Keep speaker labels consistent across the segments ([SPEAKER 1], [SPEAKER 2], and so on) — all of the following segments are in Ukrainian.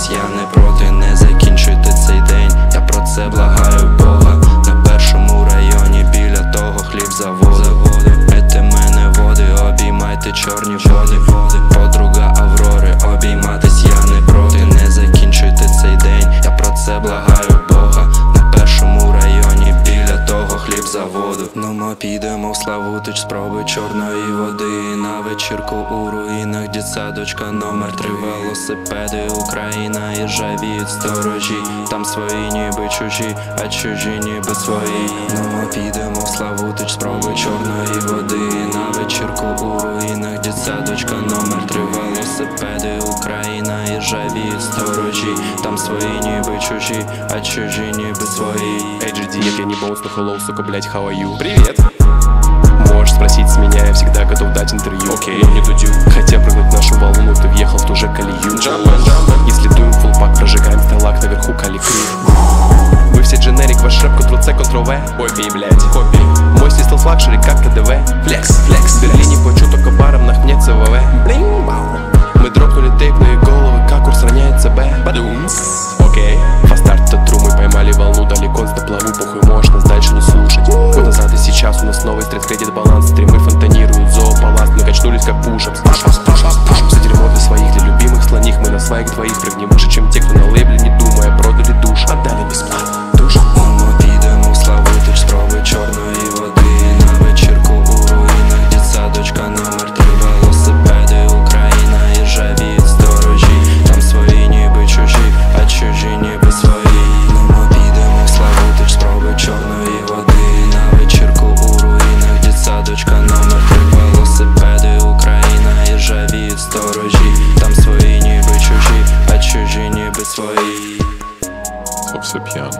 [SPEAKER 1] я не проти, не закінчуйте цей день. Я про це благаю Бога. На першому районі біля того хлібзаводу. Пийте мене води, обіймайте чорні води. Подруга Аврори, обійматись я не проти, не закінчуйте цей день. Я про це благаю Бога. На першому районі біля того хлібзаводу. Ну ми підемо в Славутич, спроби чорної води. На вечірку у руїнах, дитсадочка номер 3. Велосипеди, Україна, і ржавіють сторожі. Там свої ніби чужі, а чужі ніби свої. Ну ми підемо в Славутич, спроби чорної води. На вечірку у руїнах, дитсадочка номер 3. Велосипеди, Україна, і ржавіють сторожі. Там свої ніби чужі, а чужі ніби свої.
[SPEAKER 2] AGD, я не боус, но hello, сука, блять, how are you? Привет! Можешь спросить с меня, я всегда готов дать интервью. Окей, не дудю. Хотя прыгнуть в нашу волну, ты въехал в ту же колею. Если дуем фулл пак, прожигаем сталак, наверху каликрю. Вы все дженерик, ваш рэп, Ctrl-C, Ctrl-V. Хобби, блять, хобби. Мой стиль с лакшери, как ТДВ. Флекс, флекс. В Берлине плачу только баром, на хне ЦВВ. Мы дропнули тейпные головы, как курс роняется Б. Окей. По старту тру мы поймали волну, далеко доплыву, похуй, можешь нас дальше не слушать. Год назад и сейчас у нас новый стрит-кредит баланс. Стримы фонтанируют, зоопаласт, мы качнулись как пушем. За дерьмо для своих, для любимых слоних. Мы на своих двоих прыгнем выше, чем те, кто на лейбле, не думая, продали душ. Отдали бесплатно душ.
[SPEAKER 1] Ми підемо в Славутич, спроби чорної води. На вечірку у руїнах, дитсадочка номер 3. Велосипеди, Україна, і ржавіють сторожі. Там свої ніби чужі, а чужі ніби свої. Ну ми підемо в Славутич, спроби чорної води. На вечірку у руїнах, дитсадочка номер 3. Велосипеди, Україна, і ржавіють сторожі. Там свої ніби чужі, а чужі ніби свої.
[SPEAKER 2] Все пьян.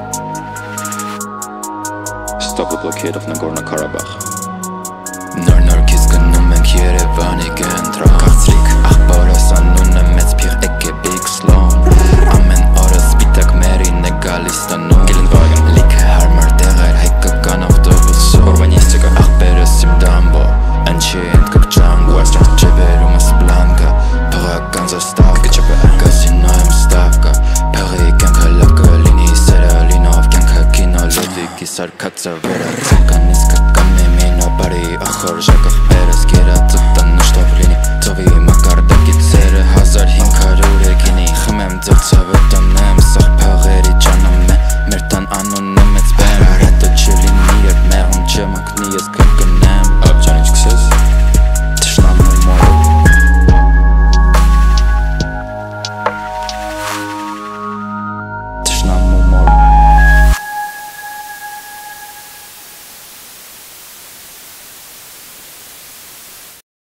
[SPEAKER 3] Stoppe blockeert auf Nagorno-Karabach. Nor kiskanımın Yerevan'ı Trakaslik Ahbarasa nunem metspir eke big slon Amen oras bitak meri negalistanu Gelenwagen like harmer derer hekkakan автобусу Урбанистика ахбересим дамбо Ancient как Django Джеберумас Бланка Параган заставка Казиноем ставка Пари гянка лавка линии Сералинов гянка кино Людвиг и Саркадзе Вера Цикан искаками мино Пари ахор жаках Перес Кира Цитан ну что в линии Тови макар таки цере Хазар хинкару рекини Хмем дзырца вэтанем Сах парери джанаме Мертан анонемец Бэм Рето челини Ек мерун чемак ниес